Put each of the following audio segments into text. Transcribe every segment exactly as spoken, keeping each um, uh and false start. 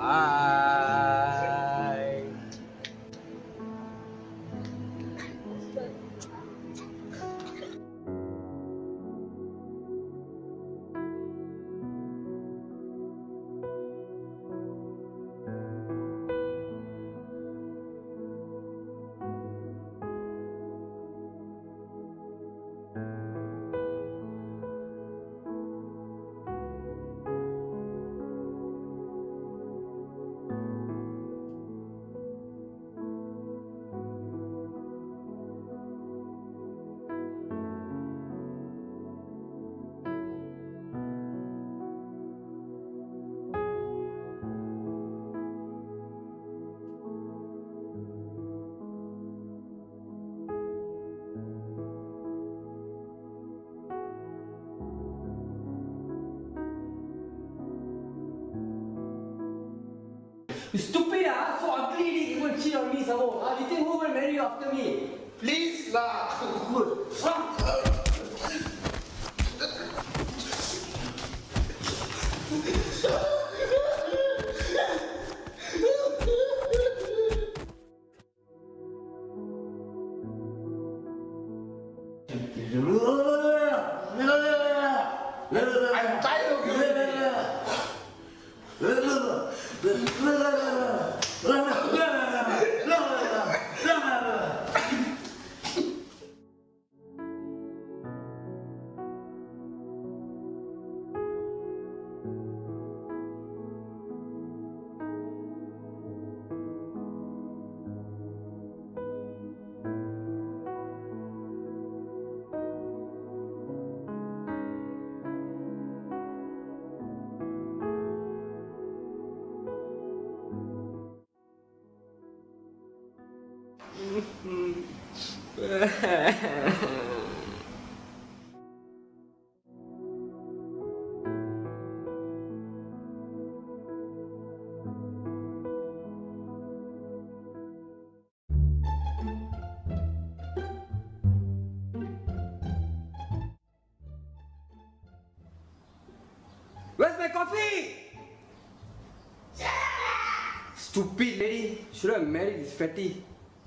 Bye. You stupid, ah! So ugly, you will cheat on me some more. Ah, you think who will marry you after me? Please lah. Good. Ah. I'm tired of you. Where's my coffee? Stupid lady. Should have married this fatty.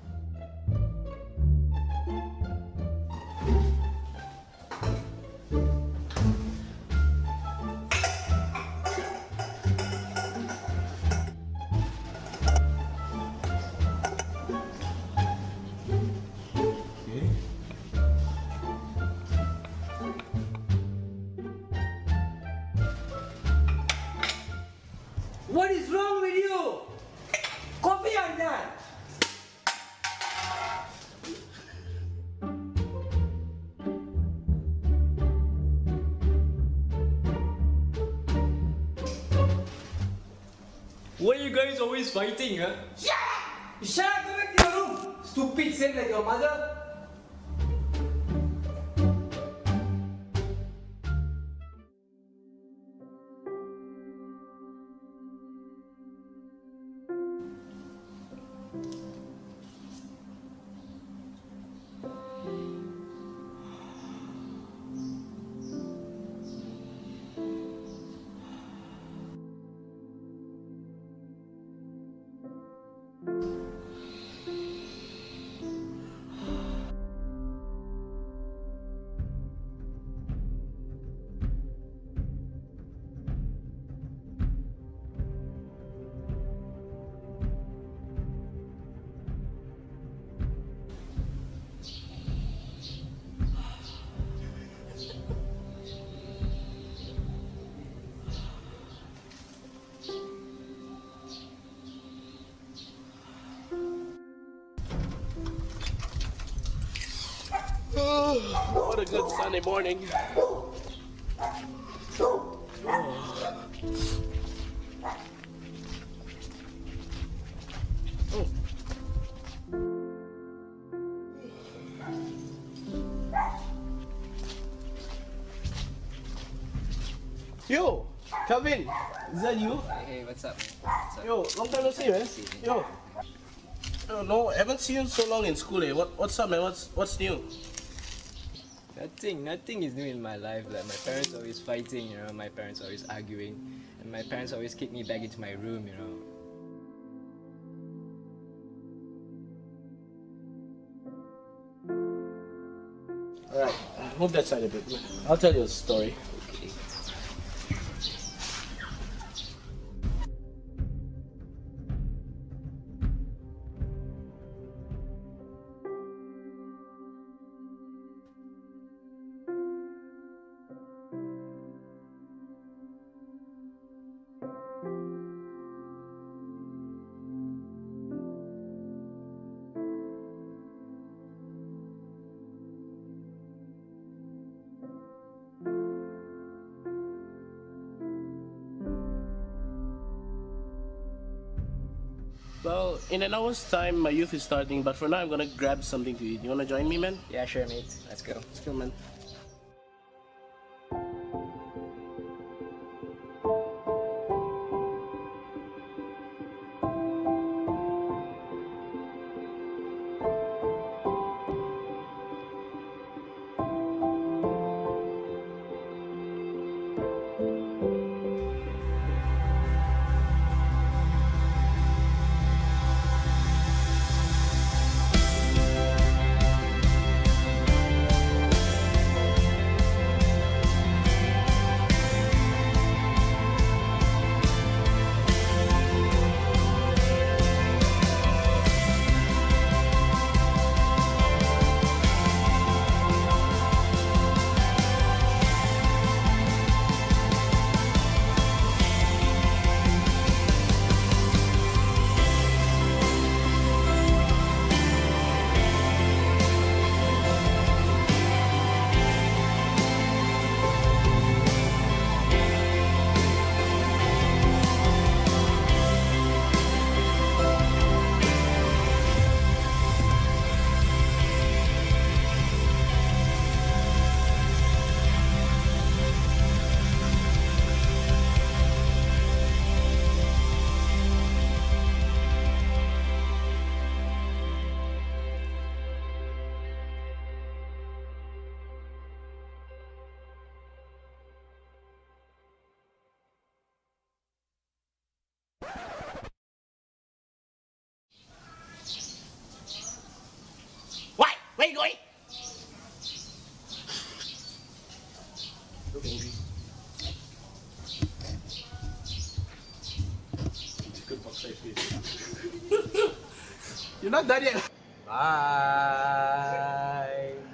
What is wrong with you? Coffee on that! Why are you guys always fighting, huh? Shut up! Shut up! Go back to your room! Stupid, same like your mother. What a good Sunday morning. Oh. Oh. Yo, Calvin, is that you? Hey, what's up, man? What's up? Yo, long time no see, man. Yo. Oh, no, I haven't seen you so long in school, eh? What, what's up, man? What's, what's new? Nothing, nothing is new in my life. Like my parents always fighting, you know. My parents always arguing, and my parents always kick me back into my room, you know. move that side a bit. I'll tell you a story. Okay. Well, in an hour's time, my youth is starting, but for now, I'm gonna grab something to eat. You wanna join me, man? Yeah, sure, mate. Let's go. Let's go, man. What? Where you going? Look angry. Chicken pox face. You're not done yet. Bye.